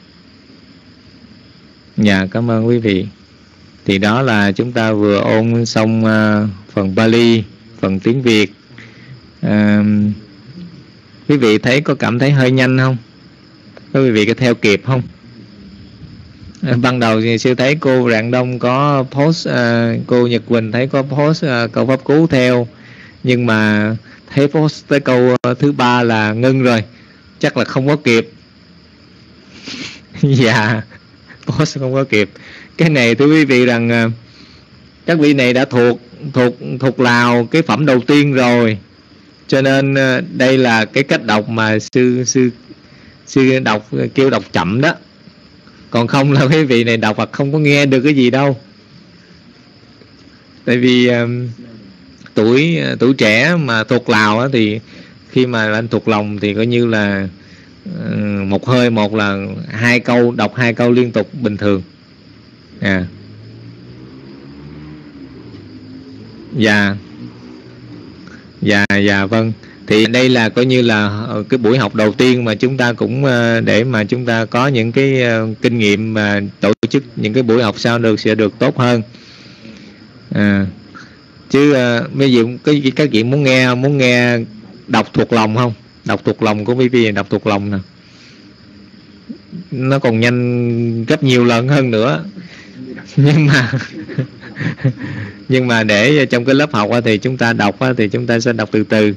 Dạ, cảm ơn quý vị. Thì đó là chúng ta vừa ôn xong uh, phần Pali, phần tiếng Việt. Uh, quý vị thấy có cảm thấy hơi nhanh không? Các quý vị có theo kịp không? Uh, ban đầu thì sư thấy cô Rạng Đông có post, uh, cô Nhật Quỳnh thấy có post uh, câu pháp cú theo, nhưng mà thấy post tới câu uh, thứ ba là ngưng rồi, chắc là không có kịp. Dạ, post không có kịp. Cái này thưa quý vị rằng uh, các vị này đã thuộc thuộc thuộc lào cái phẩm đầu tiên rồi, cho nên uh, đây là cái cách đọc mà sư sư sư đọc kêu đọc chậm đó. Còn không là quý vị này đọc hoặc không có nghe được cái gì đâu. Tại vì uh, tuổi tuổi trẻ mà thuộc lào á, thì khi mà anh thuộc lòng thì coi như là uh, một hơi một là hai câu, đọc hai câu liên tục bình thường. À. Dạ. Dạ, dạ vâng. Thì đây là coi như là cái buổi học đầu tiên mà chúng ta cũng để mà chúng ta có những cái kinh nghiệm mà tổ chức những cái buổi học sau được sẽ được tốt hơn. À, chứ bây giờ cái các chị muốn nghe muốn nghe đọc thuộc lòng không? Đọc thuộc lòng của bê bê, đọc thuộc lòng nè. Nó còn nhanh gấp nhiều lần hơn nữa. Nhưng mà nhưng mà để trong cái lớp học thì chúng ta đọc thì chúng ta sẽ đọc từ từ.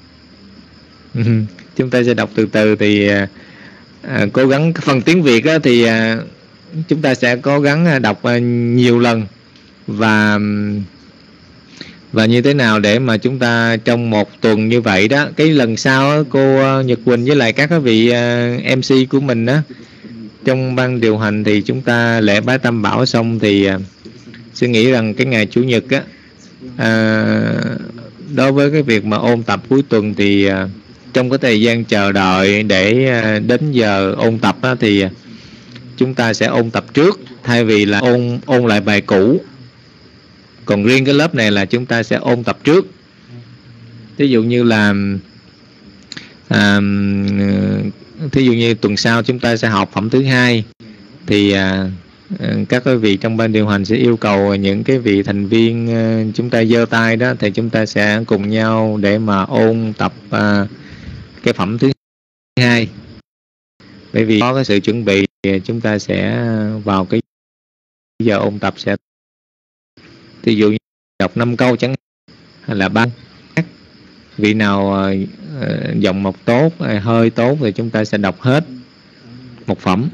Chúng ta sẽ đọc từ từ thì à, cố gắng phần tiếng Việt á, thì à, chúng ta sẽ cố gắng đọc à, nhiều lần và và như thế nào để mà chúng ta trong một tuần như vậy đó, cái lần sau á, cô Nhật Quỳnh với lại các vị à, em xê của mình đó trong ban điều hành thì chúng ta lễ bái tam bảo xong thì à, suy nghĩ rằng cái ngày chủ nhật á, à, đối với cái việc mà ôn tập cuối tuần thì à, trong cái thời gian chờ đợi để à, đến giờ ôn tập á, thì chúng ta sẽ ôn tập trước thay vì là ôn ôn lại bài cũ. Còn riêng cái lớp này là chúng ta sẽ ôn tập trước. Ví dụ như là à, thí dụ như tuần sau chúng ta sẽ học phẩm thứ hai thì à, các quý vị trong ban điều hành sẽ yêu cầu những cái vị thành viên chúng ta giơ tay đó, thì chúng ta sẽ cùng nhau để mà ôn tập à, cái phẩm thứ hai. Bởi vì có cái sự chuẩn bị chúng ta sẽ vào cái giờ ôn tập sẽ ví dụ như đọc năm câu chẳng hay là ba. Vị nào uh, giọng một tốt, hơi tốt thì chúng ta sẽ đọc hết một phẩm.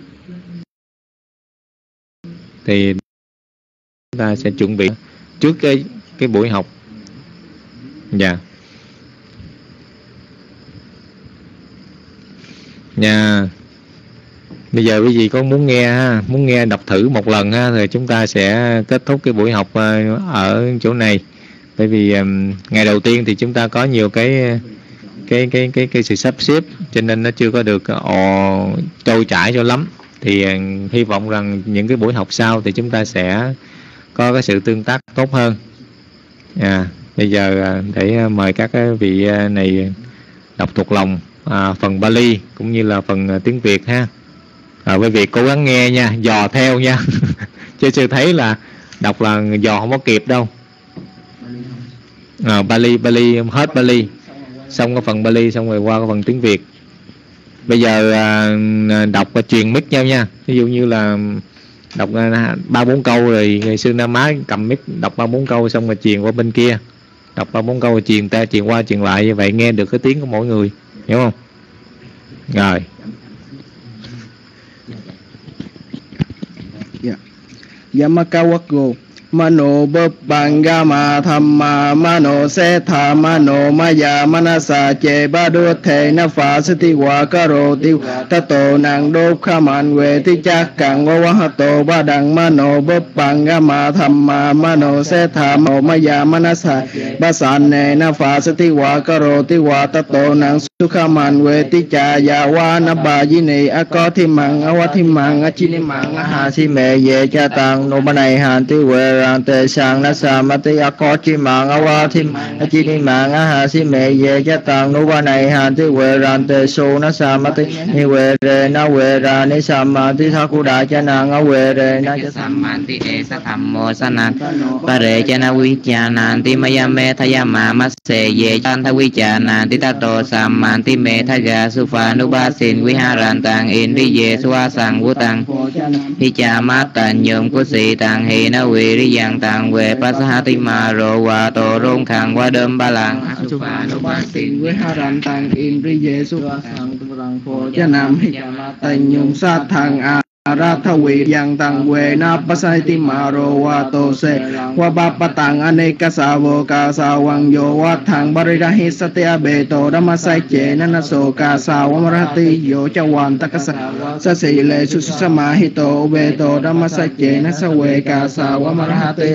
Thì chúng ta sẽ chuẩn bị trước cái cái buổi học. Dạ. Dạ. Bây giờ quý vị có muốn nghe ha, muốn nghe đọc thử một lần ha, thì chúng ta sẽ kết thúc cái buổi học ở chỗ này. Bởi vì um, ngày đầu tiên thì chúng ta có nhiều cái cái cái cái cái sự sắp xếp, cho nên nó chưa có được ồ, trôi chảy cho lắm. Thì uh, hy vọng rằng những cái buổi học sau thì chúng ta sẽ có cái sự tương tác tốt hơn. À, bây giờ uh, để uh, mời các uh, vị uh, này đọc thuộc lòng uh, phần Bali cũng như là phần uh, tiếng Việt ha. À, quý vị cố gắng nghe nha, dò theo nha. Chứ chưa thấy là đọc là dò không có kịp đâu. À, Bali, Bali, hết Bali, xong cái phần Bali xong rồi qua cái phần tiếng Việt. Bây giờ à, đọc và truyền mic nhau nha. Ví dụ như là đọc ba bốn câu rồi ngày xưa Nam Má cầm mic đọc ba bốn câu xong rồi truyền qua bên kia, đọc ba bốn câu rồi truyền ta truyền qua truyền lại, như vậy nghe được cái tiếng của mỗi người, hiểu không? Rồi. Yamakawako Mano Bupangama Thamma Mano Setha Mano Maya Manasa Che Badu Thể Na Phá Siti Wa Karo Tiêu Tato Nang Đô Khaman Về Ti Chắc Càng Wa Wahato Ba Đăng Mano Bupangama Thamma Mano Setha Mano Maya Manasa Ba San Ne Na Phá Siti Wa Karo Tiêu Wa Tato Nang Sukhaman Về Ti Cha Ya Wa Na Ba Di Ni A Có Thi Mạng A Wa Thi Mạng A Chi Ni Mạng A Hà Si Mẹ Về Cha Tàng Nô Ba Này Hàn Tiêu Về Rang Tê Sang Na Sa Ma Ti A Có Chi Mạng A Wa Thi A Chi Ni Mạng A Hà Si Mẹ Về Cha Tàng Nô Ba Này Hàn Tiêu Về Rang Tê Sô Na Sa Ma Ti Ni Về Re Na Về Ra Ni Sa Ma Ti Tha Ku Đà Cha Nàng A Về Re Na Cha Sam Ma Ti E Sa Tham Mô Sa Nan Pa Re Cha Na Vi Cha Nan Ti Maya Me Tha Ya Ma Ma Se Về Chan Tha Vi Cha Nan Ti Ta To Sam Man Ti Me Tha Ga Su Pha Nu Ba Sin Vi Ha Ran Tang In Ri Về Su A Sang Vu Tang Hi Cha Ma Tàn Nhôm Ku Si Tang Hi Na Vi Ri Yang Tang Về Pa Sa Ha Ti Ma Ro Wa To Rong Khang Wa Đơm Ba Lang Su Pha Nu Ba Sin Vi Ha Ran Tang In Ri Về Su A Sang Tu Rang Pho Cha Nam Hi Cha Ma Tàn Nhôm Sa Thang A Ra Tha Vi Yang Tang Về Na Pa Sa Ti Ma Ro Wa To Se Wa Ba Pa Tang Aneka Sa Vô Ca Sa Wang Yo Wa Thang Ba Ri Ra Hi Sa Te A Be To Ra Ma Sai Che Na Na So Ca Sa Wa Ma Ra Ti Yo Cha Wan Ta Ka Sa Sa Si Le Su Su Sa Ma Hi To Be To Ra Ma Sai Che Na Sa We Ca Sa Wa Ma Ra Ti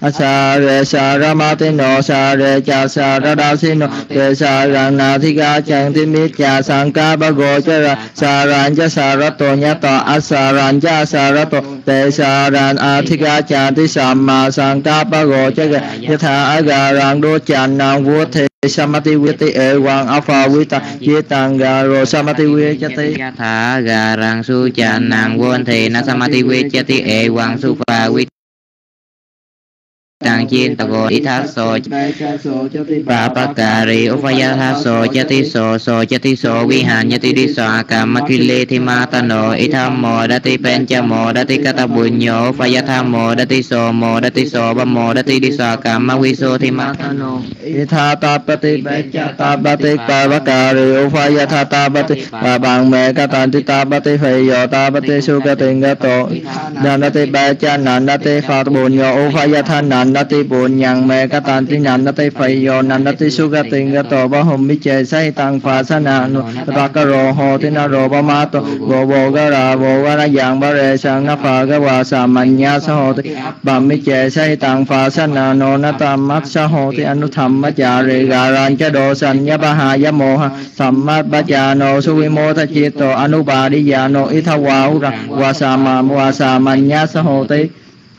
Sa Re Sa Ra Ma Ti No Sa Re Cha Sa Ra Da Si No Te Sa Rang Na Thi Ga Chang Ti Mi Cha Sang Ca Ba Go Cha Ra Sa Ran Cha Sa Ra To Nya To A Sa Ran Cha Sa Ra To Te Sa Ran A Thi Ga Cha Ti Sam Ma Sang Ca Ba Go Cha Ga Yatha A Ga Rang Do Chan Nang Vu Te Samati Viti E Wang Alpha Vita Yetang Ga Ro Samati Vichati Yatha Ga Rang Su Chan Nang Vu Te Na Samati Vichati E Wang Su Pha Vita Tang Chin Ta Go Itha So Pa Pa Ka Ri Upaya Tha So Chati So So Chati So Vi Han Nhati Di So Akama Kile Thi Ma Ta No Itha Mo Dati Pencha Mo Dati Kata Bunyo Upaya Tha Mo Dati So Mo Dati So Ba Mo Dati Di So Akama Vi So Thi Ma Ta No Itha Ta Pati Becha Ta Pati Pa Pa Ka Ri Upaya Tha Ta Pati Pa Bang Me Ka Tan Ti Ta Pati Phei Yo Ta Pati Su Ka Ting Ga To Nan Dati Becha Nan Dati Pha Bunyo Upaya Tha Nan Dati Bồn Nhang Me Ka Tan Ti Nan Dati Phei Yo Nan Dati Su Ka Ting Ga To Ba Hom Mi Che Sai Tang Pha Sa Na No Ta Ka Ro Ho Ti Na Ro Ba Ma To Bo Bo Ga Ra Bo Ga Na Yang Ba Re Sang Na Pha Ga Wa Sa Man Nya Sa Ho Ti Ba Mi Che Sai Tang Pha Sa Na No Na Tam Mat Sa Ho Ti Anu Tham Ma Cha Re Ga Ran Cha Do San Ya Ba Ha Ya Mo Ha Tham Mat Ba Cha No Su Vi Mo Tha Chi To Anu Ba Di Ya No I Tha Wa Hu Ra Wa Sa Ma Wa Sa Man Nya Sa Ho Ti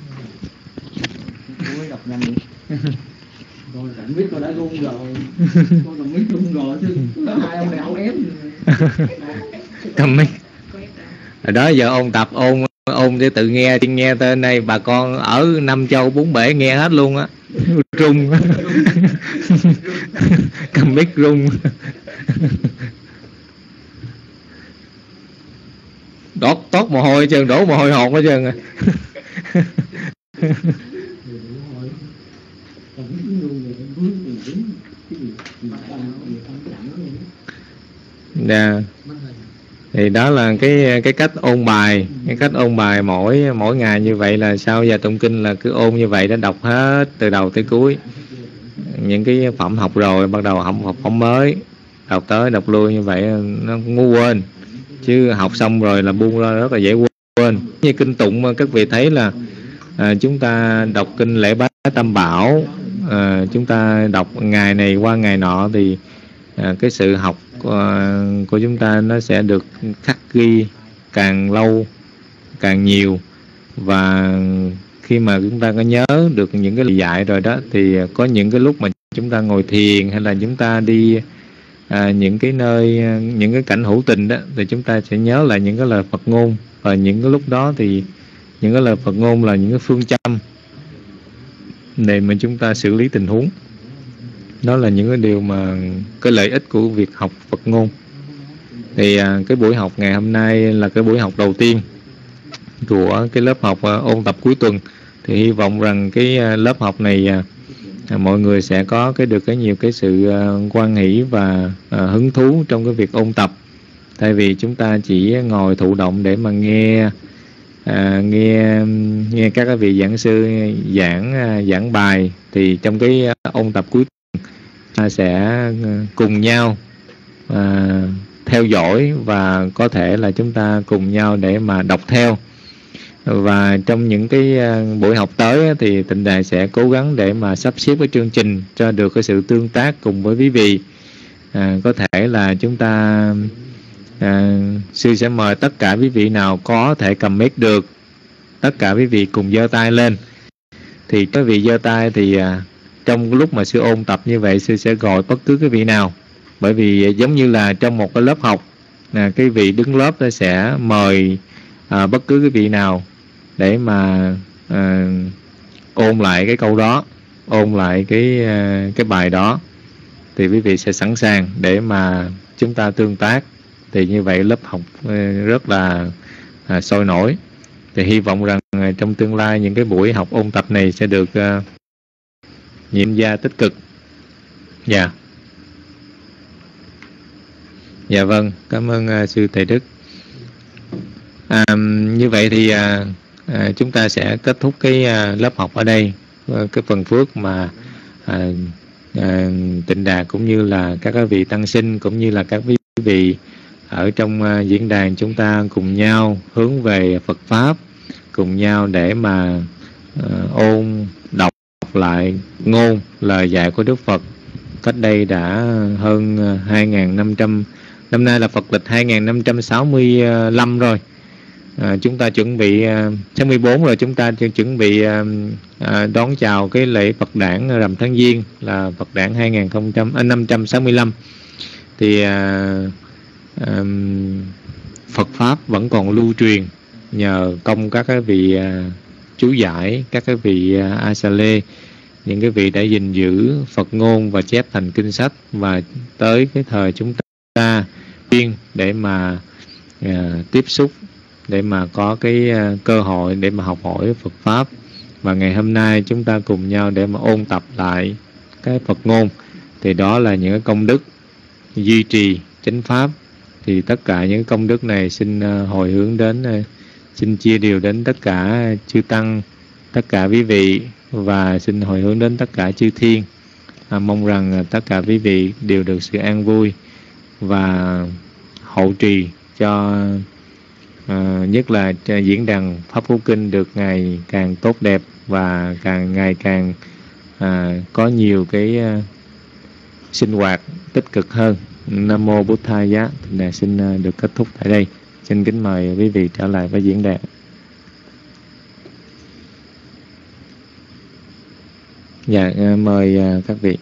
rồi chẳng biết tôi đã run rồi, tôi còn biết run rồi chứ hai ông này không ép. Cầm mic. Ở đó giờ ôn tập ôn ôn để tự nghe, nghe tên này bà con ở Nam Châu bốn bể nghe hết luôn á, run. Cầm mic run. Đốt tốt mồ hôi trơn, đổ mồ hôi hột hết trơn. Dạ. Thì đó là cái cái cách ôn bài, cái cách ôn bài mỗi mỗi ngày như vậy là sau giờ tụng kinh là cứ ôn như vậy, đã đọc hết từ đầu tới cuối. Những cái phẩm học rồi bắt đầu học học phẩm mới, đọc tới đọc lui như vậy nó ngu quên. chứ học xong rồi là buông ra rất là dễ quên. Như kinh tụng các vị thấy là à, chúng ta đọc kinh lễ bái tam bảo, à, chúng ta đọc ngày này qua ngày nọ thì à, cái sự học à, của chúng ta nó sẽ được khắc ghi càng lâu càng nhiều. Và khi mà chúng ta có nhớ được những cái lời dạy rồi đó, thì có những cái lúc mà chúng ta ngồi thiền hay là chúng ta đi à, những cái nơi, những cái cảnh hữu tình đó, thì chúng ta sẽ nhớ lại những cái lời Phật ngôn. Và những cái lúc đó thì những cái lời Phật ngôn là những cái phương châm để mà chúng ta xử lý tình huống. Đó là những cái điều mà cái lợi ích của việc học Phật ngôn. Thì à, cái buổi học ngày hôm nay là cái buổi học đầu tiên của cái lớp học à, ôn tập cuối tuần. Thì hy vọng rằng cái à, lớp học này à, à, mọi người sẽ có cái được cái nhiều cái sự à, hoan hỷ và à, hứng thú trong cái việc ôn tập. Thay vì chúng ta chỉ ngồi thụ động để mà nghe à, nghe nghe các cái vị giảng sư giảng à, giảng bài, thì trong cái à, ôn tập cuối tuần ta sẽ cùng nhau à, theo dõi và có thể là chúng ta cùng nhau để mà đọc theo. Và trong những cái buổi học tới thì Tịnh Đài sẽ cố gắng để mà sắp xếp cái chương trình cho được cái sự tương tác cùng với quý vị. À, có thể là chúng ta à, sư sẽ mời tất cả quý vị nào có thể cầm mic được, tất cả quý vị cùng giơ tay lên. Thì quý vị giơ tay thì à, trong lúc mà sư ôn tập như vậy, sư sẽ gọi bất cứ cái vị nào. Bởi vì giống như là trong một cái lớp học, à, cái vị đứng lớp sẽ mời à, bất cứ cái vị nào để mà à, ôn lại cái câu đó, ôn lại cái à, cái bài đó. Thì quý vị sẽ sẵn sàng để mà chúng ta tương tác. Thì như vậy lớp học à, rất là à, sôi nổi. Thì hy vọng rằng à, trong tương lai những cái buổi học ôn tập này sẽ được à, nhiễm gia tích cực. Dạ yeah. Dạ vâng, cảm ơn uh, sư Thầy Đức. À, như vậy thì à, à, chúng ta sẽ kết thúc cái à, lớp học ở đây. Cái phần phước mà à, à, Tịnh Đà cũng như là các vị tăng sinh cũng như là các quý vị ở trong à, diễn đàn, chúng ta cùng nhau hướng về Phật Pháp, cùng nhau để mà à, ôn đọc lại ngôn lời dạy của Đức Phật cách đây đã hơn hai nghìn năm trăm. Năm nay là Phật lịch hai nghìn năm trăm sáu mươi lăm rồi. À, chúng ta chuẩn bị à, sáu mươi bốn rồi, chúng ta chuẩn bị à, à, đón chào cái lễ Phật đản rằm tháng Giêng là Phật đản hai nghìn năm trăm sáu mươi lăm. Thì à, à, Phật Pháp vẫn còn lưu truyền nhờ công các cái vị à, chú giải, các cái vị à, A Sa Lê, những cái vị đã gìn giữ Phật ngôn và chép thành kinh sách. Và tới cái thời chúng ta tiên để mà à, tiếp xúc, để mà có cái à, cơ hội để mà học hỏi Phật Pháp. Và ngày hôm nay chúng ta cùng nhau để mà ôn tập lại cái Phật ngôn. Thì đó là những cái công đức duy trì chánh Pháp. Thì tất cả những công đức này xin à, hồi hướng đến, à, xin chia đều đến tất cả chư Tăng, tất cả quý vị, và xin hồi hướng đến tất cả chư Thiên. À, mong rằng à, tất cả quý vị đều được sự an vui và hộ trì cho à, nhất là diễn đàn Pháp Cú Kinh được ngày càng tốt đẹp và càng ngày càng à, có nhiều cái à, sinh hoạt tích cực hơn. Nam mô Bụt Thầy Giá. Thì xin à, được kết thúc tại đây. Xin kính mời quý vị trở lại với diễn đàn. Dạ, à, mời à, các vị.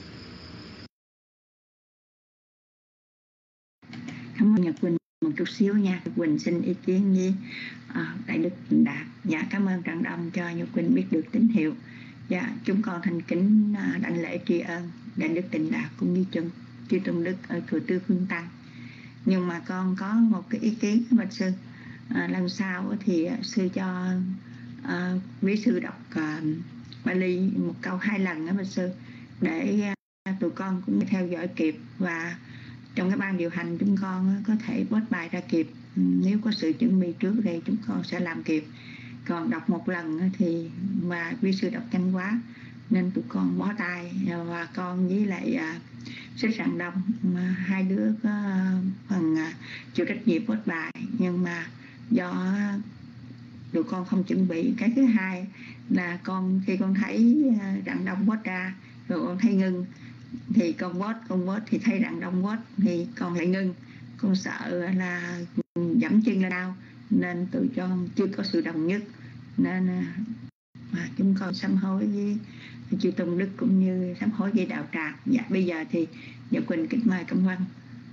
Cảm ơn Nhật Quỳnh một chút xíu nha. Nhật Quỳnh xin ý kiến với à, Đại Đức Tịnh Đạt. Dạ, cảm ơn Tràng Đông cho Nhật Quỳnh biết được tín hiệu. Dạ, chúng con thành kính à, đảnh lễ tri ân Đại Đức Tịnh Đạt cũng như chư chư tôn đức ở chùa Tư Phương Tăng. Nhưng mà con có một cái ý kiến bạch sư. À, lần sau thì à, sư cho à, quý sư đọc à, Bali một câu hai lần đó bạch sư, để à, tụi con cũng theo dõi kịp, và trong cái ban điều hành chúng con có thể post bài ra kịp. Nếu có sự chuẩn bị trước đây chúng con sẽ làm kịp. Còn đọc một lần thì mà quý sư đọc nhanh quá nên tụi con bó tay, và con với lại xích Rạng Đông, mà hai đứa có phần uh, chịu trách nhiệm post bài, nhưng mà do tụi con không chuẩn bị. Cái thứ hai là con khi con thấy uh, Rạng Đông post ra rồi con thấy ngưng, thì con post con post thì thấy Rạng Đông post thì con lại ngưng. Con sợ là dẫm chân lên đau, nên tụi con chưa có sự đồng nhất, nên mà chúng con sám hối với chư Tôn Đức cũng như sám hối với đạo tràng. Dạ bây giờ thì Nhật Quỳnh kính mời Công Văn.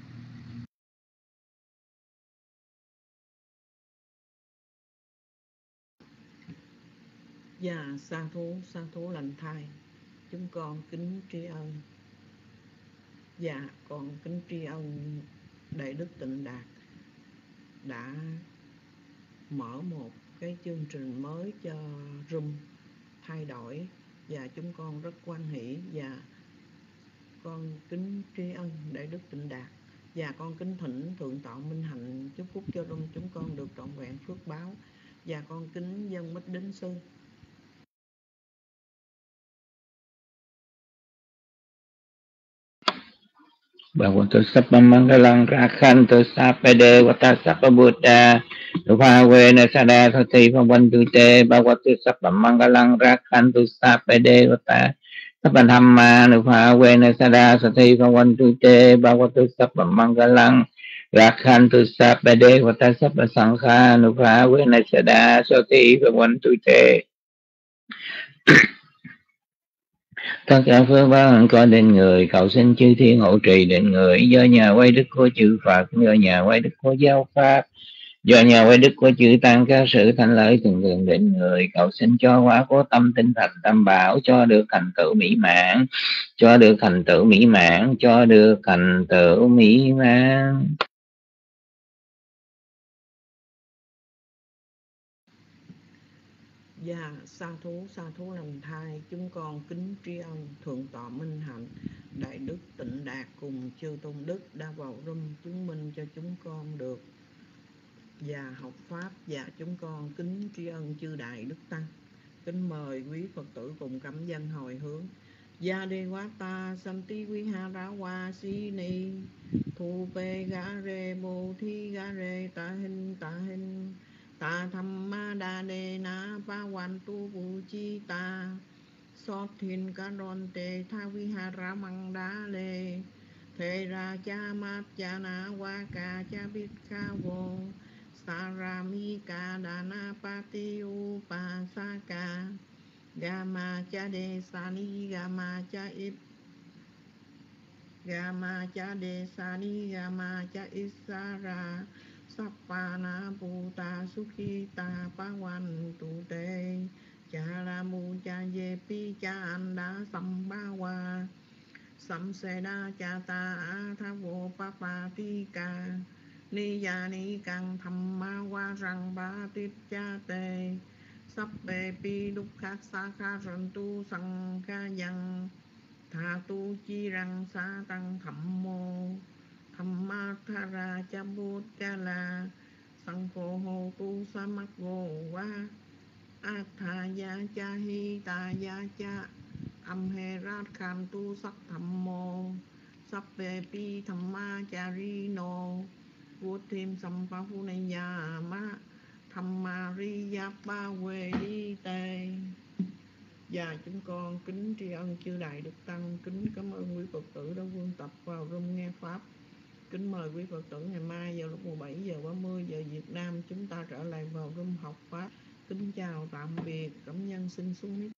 Dạ sa thú sa thú lành thai, chúng con kính tri ân. Dạ con kính tri ân Đại Đức Tịnh Đạt đã mở một cái chương trình mới cho room thay đổi, và chúng con rất quan hỷ. Và con kính tri ân Đại Đức Tịnh Đạt, và con kính thỉnh Thượng tọa Minh Hạnh chúc phúc cho room chúng con được trọn vẹn phước báo. Và con kính dâng Bích Đính Sư. Bhagavato Sabba Mangalang Rakhanto Sapade Vata Sabba Buddha Rupavena Sada Thati Bhavantu Te Bhagavato Sabba Mangalang Rakhanto Sapade Vata Sabba Dhamma Rupavena Sada Thati Bhavantu Te Bhagavato Sabba Mangalang Rakhanto Sapade Vata Sabba Sankha Rupavena Sada Thati Bhavantu Te. Tất cả phước báo có đến người, cầu xin chư thiên hộ trì đến người, do nhà quay đức của chư Phật, do nhà quay đức của giáo pháp, do nhà quay đức của chư Tăng, các sự thành lợi thường thường đến người, cầu xin cho quả của tâm tinh thành tam bảo, cho được thành tựu mỹ mãn, cho được thành tựu mỹ mãn, cho được thành tựu mỹ mãn. Dạ sa thú sa thú lành thai, chúng con kính tri ân Thượng tọa Minh Hạnh, Đại Đức Tịnh Đạt cùng chư Tôn Đức đã vào room chứng minh cho chúng con được và học pháp. Và chúng con kính tri ân chư Đại Đức Tăng. Kính mời quý Phật tử cùng cảm dân hồi hướng. Gia đề quá ta santi quý ha ra wa si ni thu pe ga re bồ thi ga re ta hình ta hình ta tham ma đa đề na pa wan tu bu chi ta sót thiên ca ron tê tha vi ha ra măng đá lê thê ra cha mát cha na wa ca cha bít ca vô sa ra mi ca đà na pa ti u pa sa ca Gama cha de sani gama cha ip Gama cha de sani gama cha isara Sappana puta sukhita pawan tu te Cha la mu cha ye pi cha anda sambawa Samseda cha ta a tha vô pa pa ti ca Ni ya ni kang thamma wa rang ba tip cha te Sắp bề pi đúc khát xa khá rần tu sang ca dân Tha tu chi răng xa tăng thẩm mô Thẩm ma tha ra cha bút ca la Sang phô hồ tu sa mắc gồ quá Át tha ya cha hi ta ya cha Âm hê rát kham tu sắc thẩm mô Sắp bề pi thẩm ma cha ri nô Vút thêm sâm pa phu này ya ma Thầm Maria ba quê đi tề. Và chúng con kính tri ân chư Đại Đức Tăng, kính cảm ơn quý Phật tử đã quân tập vào room nghe Pháp. Kính mời quý Phật tử ngày mai vào lúc mười bảy giờ ba mươi giờ Việt Nam chúng ta trở lại vào room học Pháp. Kính chào tạm biệt, cảm nhân xin xuống Niết